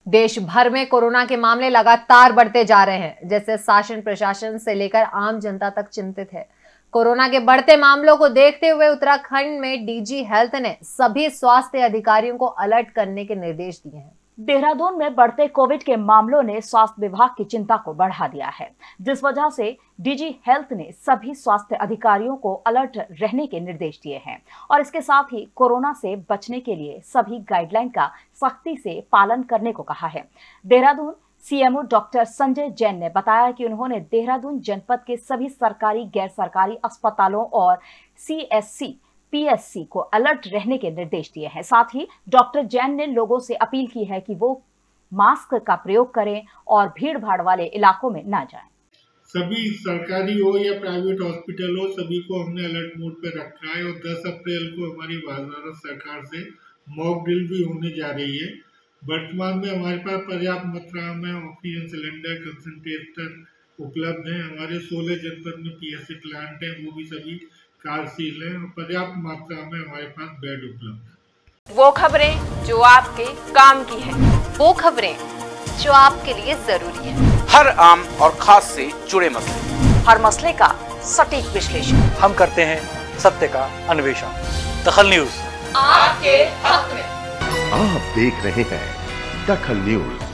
देश भर में कोरोना के मामले लगातार बढ़ते जा रहे हैं, जैसे शासन प्रशासन से लेकर आम जनता तक चिंतित है। कोरोना के बढ़ते मामलों को देखते हुए उत्तराखंड में डीजी हेल्थ ने सभी स्वास्थ्य अधिकारियों को अलर्ट करने के निर्देश दिए हैं। देहरादून में बढ़ते कोविड के मामलों ने स्वास्थ्य विभाग की चिंता को बढ़ा दिया है, जिस वजह से डीजी हेल्थ ने सभी स्वास्थ्य अधिकारियों को अलर्ट रहने के निर्देश दिए हैं और इसके साथ ही कोरोना से बचने के लिए सभी गाइडलाइन का सख्ती से पालन करने को कहा है। देहरादून सीएमओ डॉक्टर संजय जैन ने बताया कि उन्होंने देहरादून जनपद के सभी सरकारी, गैर सरकारी अस्पतालों और सीएससी पीएससी को अलर्ट रहने के निर्देश दिए हैं। साथ ही डॉक्टर जैन ने लोगों से अपील की है कि वो मास्क का प्रयोग करें और भीड़ भाड़ वाले इलाकों में ना जाएं। सभी सरकारी हो या प्राइवेट हॉस्पिटल हो, सभी को हमने अलर्ट मोड पर रखा है और 10 अप्रैल को हमारी भारत सरकार से मॉक ड्रिल भी होने जा रही है। वर्तमान में हमारे पास पर्याप्त मात्रा में ऑक्सीजन सिलेंडर, कंसंट्रेटर उपलब्ध हैं। हमारे 16 जनपद में पीएससी प्लांट हैं, वो भी सभी कार्यशील है और पर्याप्त मात्रा में हमारे पास बेड उपलब्ध है। वो खबरें जो आपके काम की है, वो खबरें जो आपके लिए जरूरी है, हर आम और खास से जुड़े मसले, हर मसले का सटीक विश्लेषण हम करते हैं, सत्य का अन्वेषण। दखल न्यूज आपके हक में। आप देख रहे हैं दखल न्यूज।